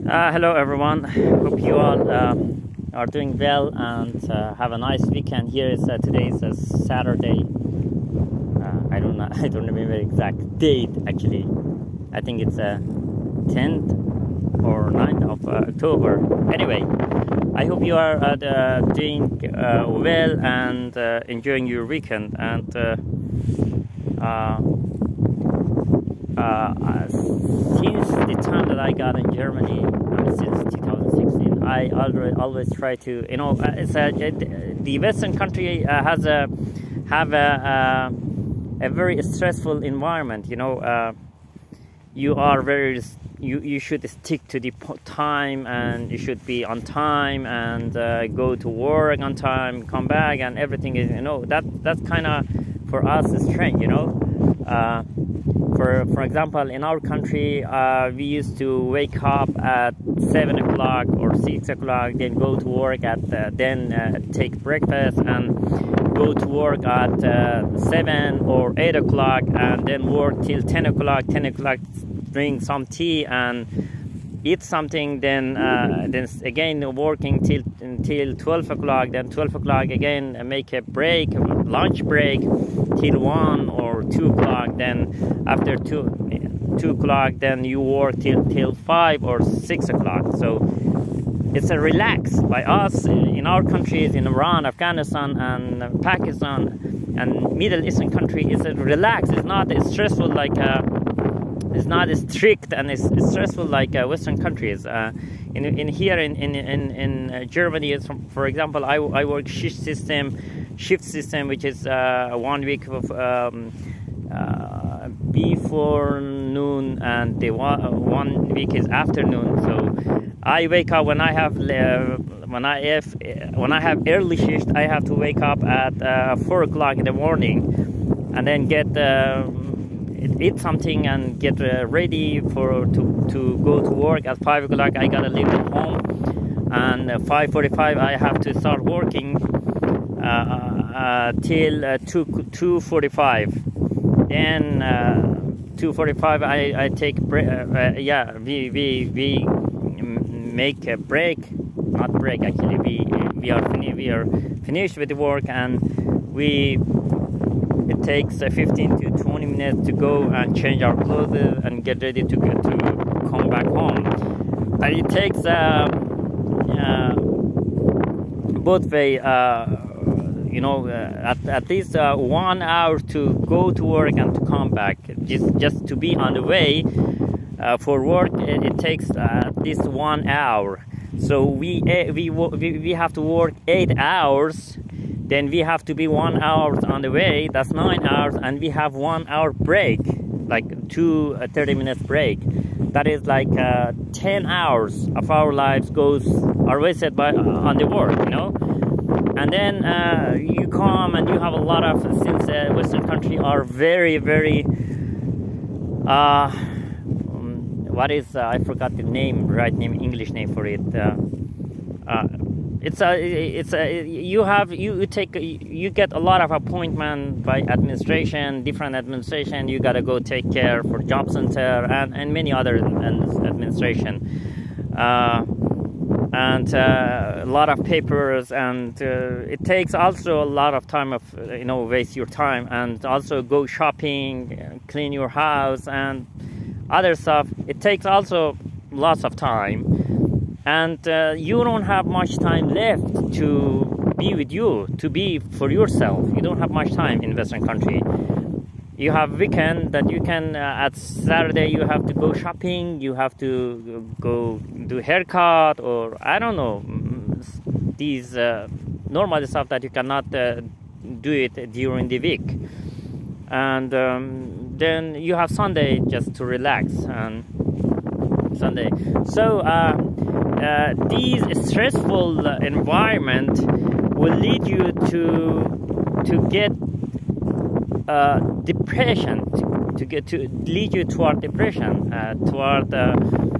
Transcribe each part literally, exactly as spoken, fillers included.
Uh, hello everyone, hope you all uh, are doing well and uh, have a nice weekend. Here is uh, today is a Saturday. uh, I don't know, I don't remember exact date actually. I think it's a uh, tenth or ninth of uh, October. Anyway, I hope you are uh, uh, doing uh, well and uh, enjoying your weekend. And uh, uh, Uh, since the time that I got in Germany, uh, since two thousand sixteen, I always always try to, you know, uh, it's a, it, the Western country uh, has a have a, a a very stressful environment. You know, uh, you are very you you should stick to the time, and you should be on time, and uh, go to work on time, come back, and everything is, you know, that that's kind of for us strange, you know. Uh, For, for example, in our country, uh, we used to wake up at seven o'clock or six o'clock, then go to work at, uh, then uh, take breakfast and go to work at uh, seven or eight o'clock, and then work till ten o'clock. ten o'clock, drink some tea and eat something, then uh, then again working till until twelve o'clock, then twelve o'clock again make a break, lunch break till one or two o'clock, then after two two o'clock then you work till till five or six o'clock. So it's a relax. By us in our countries, in Iran, Afghanistan and Pakistan and Middle Eastern country, it's a relax. It's not as stressful like uh, it's not as strict and it's, it's stressful like uh, Western countries. Uh, in, in here in in in, in Germany, it's, for example, I, I work shift system, shift system, which is uh, one week of um, uh, before noon, and the one, one week is afternoon. So I wake up when I have uh, when I have when I have early shift. I have to wake up at uh, four o'clock in the morning, and then get. Uh, eat something and get uh, ready for to, to go to work. At five o'clock I gotta leave at home, and at five forty-five I have to start working uh, uh, till uh, two forty-five. Then uh, two forty-five I, I take break. Uh, uh, yeah, we, we, we make a break, not break actually, we, we, are, we are finished with the work, and we it takes uh, fifteen to twenty minutes to go and change our clothes and get ready to get to come back home. And it takes uh, uh, both way, uh, you know, uh, at, at least uh, one hour to go to work and to come back. Just just to be on the way uh, for work, it, it takes uh, at least one hour. So we uh, we we we have to work eight hours. Then we have to be one hour on the way, that's nine hours, and we have one hour break, like two uh, thirty minutes break. That is like uh, ten hours of our lives goes are wasted by uh, on the work, you know. And then uh, you come and you have a lot of, since uh, Western country are very very uh, um, what is uh, I forgot the name, right name, English name for it. Uh, uh, It's a, it's a, you have, you take, you get a lot of appointment by administration, different administration. You gotta go take care for job center and, and many other administration. Uh, and uh, a lot of papers, and uh, it takes also a lot of time of, you know, waste your time, and also go shopping, clean your house and other stuff. It takes also lots of time. And uh, you don't have much time left to be with you, to be for yourself. You don't have much time in Western country. You have weekend that you can, uh, at Saturday you have to go shopping, you have to go do haircut, or I don't know, these uh, normal stuff that you cannot uh, do it during the week. And um, then you have Sunday just to relax, and Sunday. So uh, uh, these stressful environment will lead you to to get uh, depression, to, to get to lead you toward depression, uh, toward uh,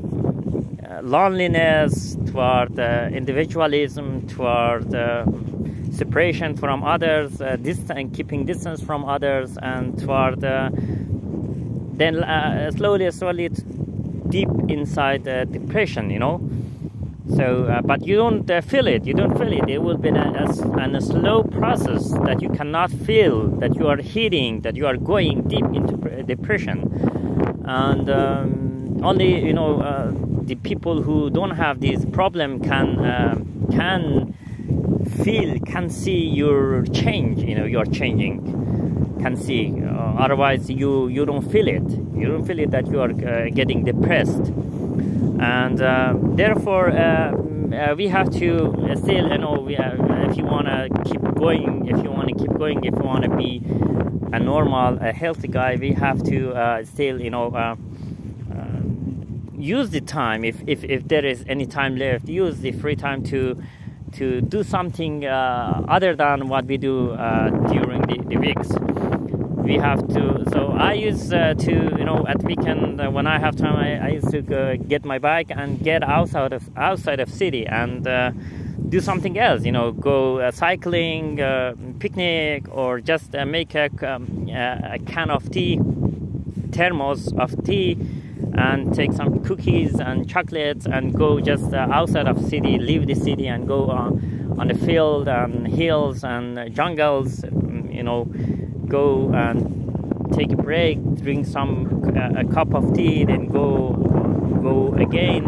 loneliness, toward uh, individualism, toward uh, separation from others, uh, distance, keeping distance from others, and toward uh, then uh, slowly, slowly deep inside uh, depression, you know. So, uh, but you don't uh, feel it. You don't feel it. It will be a, a, a slow process that you cannot feel that you are hitting, that you are going deep into depression, and um, only you know uh, the people who don't have this problem can uh, can feel, can see your change. You know, you are changing. Can see. Uh, otherwise, you you don't feel it. You don't feel it that you are uh, getting depressed. And uh, therefore, uh, uh, we have to still, you know, we have, if you want to keep going, if you want to keep going, if you want to be a normal, a healthy guy, we have to uh, still, you know, uh, uh, use the time. If, if if there is any time left, use the free time to to do something uh, other than what we do uh, during the, the weeks. We have to, so I used uh, to, you know, at weekend uh, when I have time, I, I used to uh, get my bike and get outside of outside of city and uh, do something else, you know, go uh, cycling, uh, picnic, or just uh, make a, um, a can of tea, thermos of tea, and take some cookies and chocolates and go just uh, outside of city, leave the city and go on, on the field and hills and jungles, you know, go and take a break, drink some uh, a cup of tea, then go go again,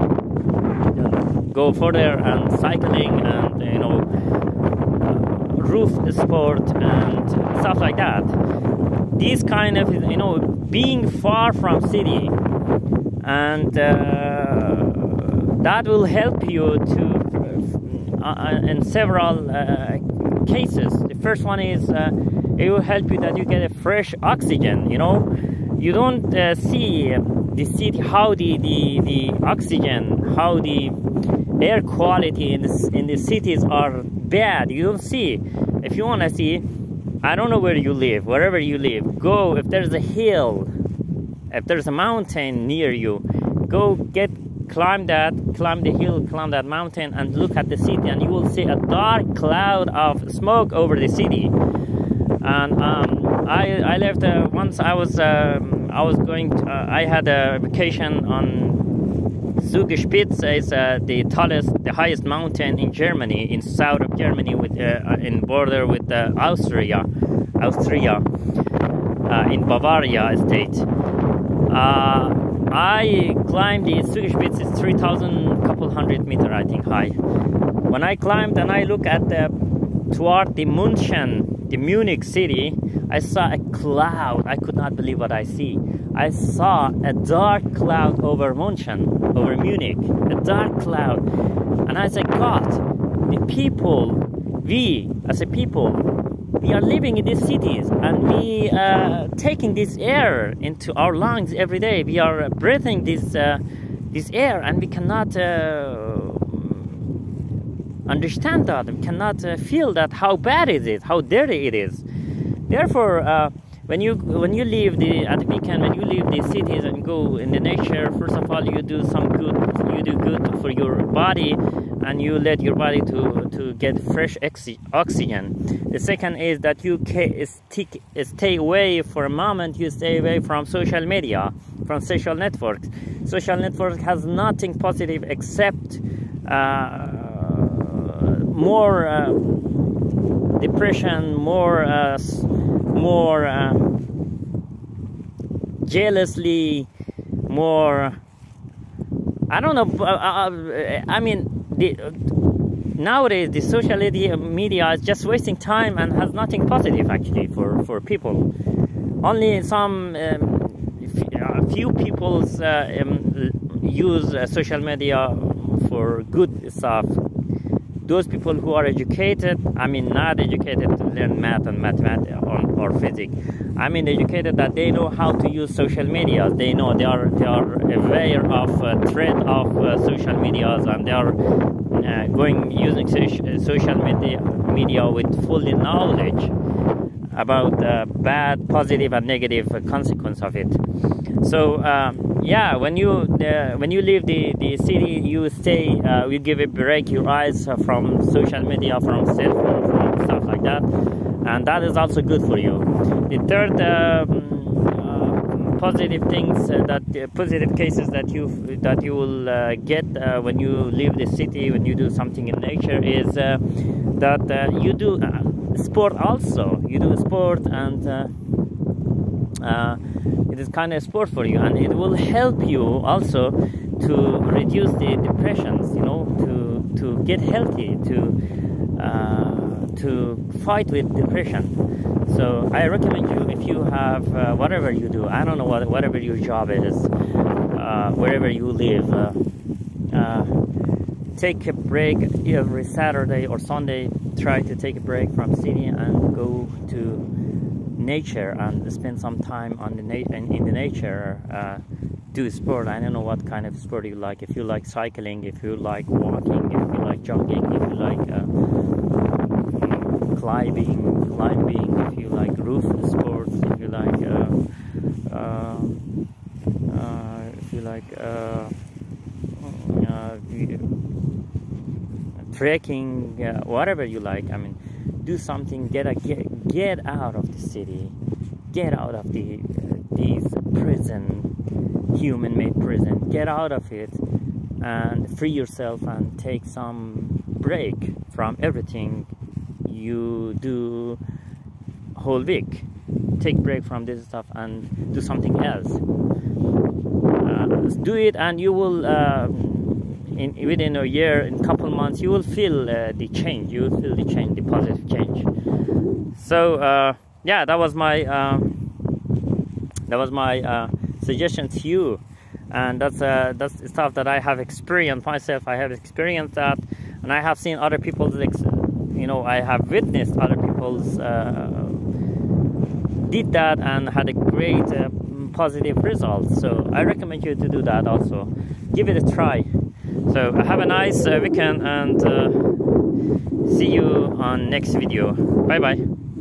go further and cycling and you know uh, roof sport and stuff like that. These kind of, you know, being far from city, and uh, that will help you to uh, in several uh, cases. The first one is uh, it will help you that you get a fresh oxygen. You know, you don't uh, see the city, how the, the the oxygen, how the air quality in the, in the cities are bad. You don't see. If you want to see, I don't know where you live, wherever you live, go. If there's a hill, if there's a mountain near you, go get climb that, climb the hill, climb that mountain, and look at the city, and you will see a dark cloud of smoke over the city. And um, I, I left uh, once. I was uh, I was going. To, uh, I had a vacation on Zugspitze. It's uh, the tallest, the highest mountain in Germany, in south of Germany, with uh, in border with uh, Austria, Austria, uh, in Bavaria state. Uh, I climbed the Zugspitze. It's three thousand, couple hundred meter, I think, high. When I climbed and I look at the toward the München, the Munich city, I saw a cloud. I could not believe what I see. I saw a dark cloud over München, over Munich, a dark cloud. And I said, God, the people, we as a people, we are living in these cities, and we uh, taking this air into our lungs every day. We are breathing this uh, this air, and we cannot uh, understand that. We cannot uh, feel that how bad it is, how dirty it is. Therefore, uh, when you when you leave the at the weekend, when you leave the cities and go in the nature, first of all, you do some good. You do good for your body, and you let your body to to get fresh oxygen. The second is that you stick, stay away for a moment. You stay away from social media, from social networks. Social network has nothing positive except uh, more uh, depression, more uh, more uh, jealously, more. I don't know. Uh, I mean, the, uh, nowadays the social media is just wasting time and has nothing positive actually for for people. Only some um, a few people uh, um, use uh, social media for good stuff. Those people who are educated, I mean not educated to learn math and mathematics or, or physics. I mean educated that they know how to use social media. They know they are they are aware of uh, threat of uh, social medias, and they are uh, going using social media media with full knowledge about the bad, positive, and negative consequence of it. So um, yeah, when you uh, when you leave the the city, you stay, uh, you give a break your eyes from social media, from cell phone, from stuff like that, and that is also good for you. The third uh, uh, positive things uh, that uh, positive cases that you that you will uh, get uh, when you leave the city, when you do something in nature, is uh, that uh, you do uh, sport also. You do sport, and uh, uh, it is kind of sport for you, and it will help you also to reduce the depressions. You know, to to get healthy, to uh, to fight with depression. So I recommend you, if you have uh, whatever you do, I don't know what whatever your job is, uh, wherever you live, uh, uh, take a break every Saturday or Sunday. Try to take a break from city and go to nature and spend some time on the na in, in the nature. Uh, do sport. I don't know what kind of sport you like. If you like cycling, if you like walking, if you like jogging, if you like uh, climbing, climbing, if you like roof sports, if you like, uh, uh, uh, if you like uh, uh, trekking, uh, whatever you like. I mean, do something. Get a get get out of the city, get out of the uh, these prison, human-made prison. Get out of it and free yourself and take some break from everything you do whole week. Take break from this stuff and do something else. Uh, do it, and you will uh, in within a year, in a couple months, you will feel uh, the change. You will feel the change, the positive change. So uh, yeah, that was my uh, that was my uh, suggestion to you, and that's uh, that's stuff that I have experienced myself. I have experienced that, and I have seen other people's ex you know, I have witnessed other people's uh, did that and had a great uh, positive result. So I recommend you to do that also. Give it a try. So have a nice uh, weekend, and uh, see you on next video. Bye bye.